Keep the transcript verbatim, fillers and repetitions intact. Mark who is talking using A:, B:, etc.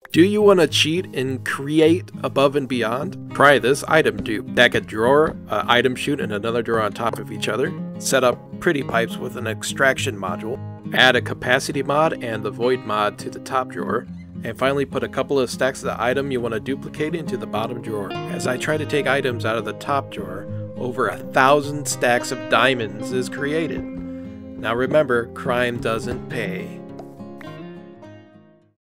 A: Do you want to cheat and create above and beyond? Try this item dupe. Stack a drawer, an item chute, and another drawer on top of each other. Set up pretty pipes with an extraction module. Add a capacity mod and the void mod to the top drawer. And finally put a couple of stacks of the item you want to duplicate into the bottom drawer. As I try to take items out of the top drawer, over a thousand stacks of diamonds is created. Now remember, crime doesn't pay.